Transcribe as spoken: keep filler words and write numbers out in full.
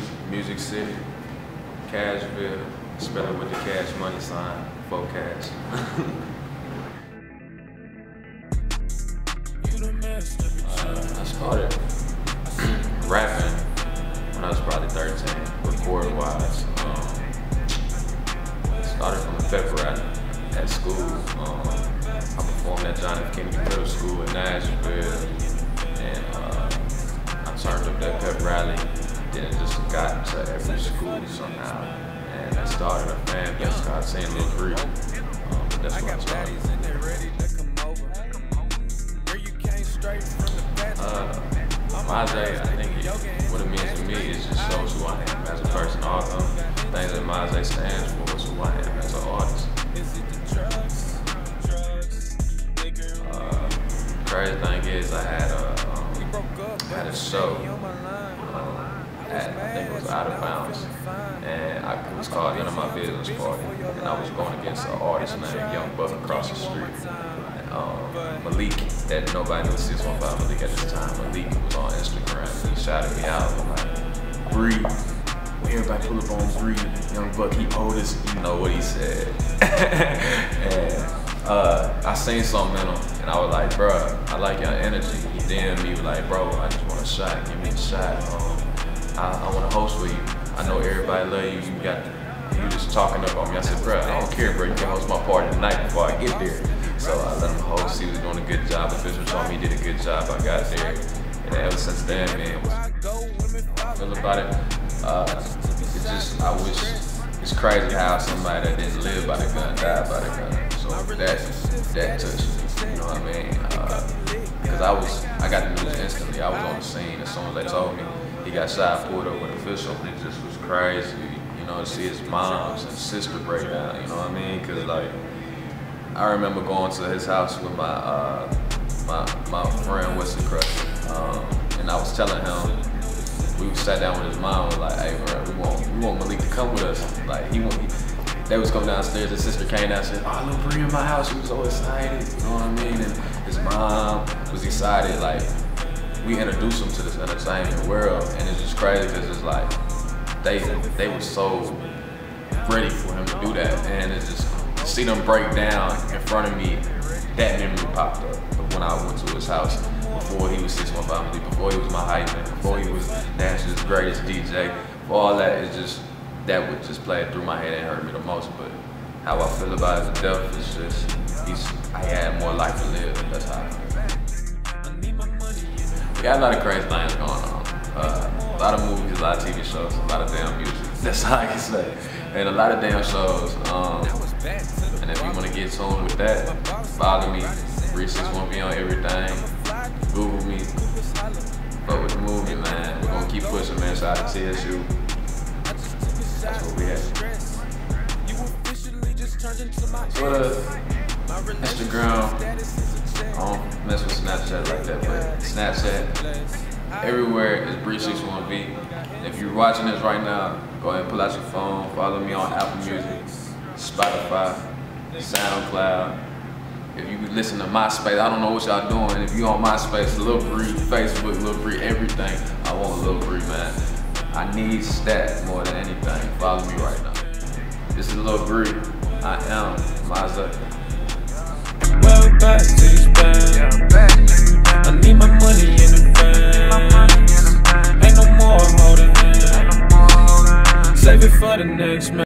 Music City, Cashville, spell it with the cash money sign, for cash. uh, I started rapping when I was probably thirteen, record-wise. Um, started from a pep rally at school. Um, I performed at John F. Kennedy Middle School in Nashville, and uh, I turned up that pep rally. Then it just got to every school somehow, and it started a fan base called Saint Lil Bree. Um, that's what I started. Uh, MAÜZE, I think it, what it means to me is just shows who I am as a person. All the things that MAÜZE stands for is who I am as an artist. Uh, crazy thing is, I had a um, had a show. Um, At, I think it was Out of Bounds, and I, it was called None of My Business Party, and I was going against an artist named Young Buck across the street. Um, Malik, that nobody was six one five Malik at this time. Malik was on Instagram, and he shouted me out, I'm like, Bree, everybody pull up on Bree, Young Buck, he oldest, you know what he said. And uh, I seen something in him, and I was like, bruh, I like your energy. He D M'd me, like, bro, I just want a shot, give me a shot. Um, I, I want to host for you. I know everybody love you. You got, you just talking up on me. I said, bro, I don't care, bro. You can host my party tonight before I get there. So I let him host. He was doing a good job. Official told me he did a good job. I got there, and ever since then, man, I feel about it. Uh, it's just, I wish. It's crazy how somebody that didn't live by the gun died by the gun. So that that touched me. You know what I mean? Because uh, I was, I got the news instantly. I was on the scene as soon as they told me he got shot, pulled up with an official. It just was crazy, you know, to see his mom's and sister break down, you know what I mean? Because, like, I remember going to his house with my uh, my, my friend, Wesley Crush, um, and I was telling him, we sat down with his mom, was like, hey, bro, we want, we want Malik to come with us. Like, he, he they was coming downstairs, his sister came down and said, oh, Lil Bree in my house, she was so excited, you know what I mean? And his mom was excited, like, we introduced him to this entertainment world, and it's just crazy because it's like they they were so ready for him to do that, and it's just to see them break down in front of me. That memory popped up of when I went to his house before he was six one five, before he was my hype man, before he was Nashville's greatest D J. For all that, it's just that would just play through my head and hurt me the most. But how I feel about his death is just he's I had more life to live. That's how I feel. We got a lot of crazy things going on. Uh, a lot of movies, a lot of T V shows, a lot of damn music. That's how I can say. And a lot of damn shows. Um, and if you want to get tuned with that, follow me. three six one be on everything. Google me. Fuck with the movie, man. We're gonna keep pushing, man. Shout out to T S U. That's what we have. Twitter, Instagram. I don't mess with Snapchat like that, but Snapchat, everywhere is Bree six one V. If you're watching this right now, go ahead and pull out your phone, follow me on Apple Music, Spotify, SoundCloud. If you listen to MySpace, I don't know what y'all doing. If you on MySpace, Lil Bree, Facebook, Lil Bree, everything, I want Lil Bree, man. I need stat more than anything. Follow me right now. This is Lil Bree. I am MAÜZE. Well, back to these bands. I need my money in advance. Ain't no more holding hands. Save it for the next man.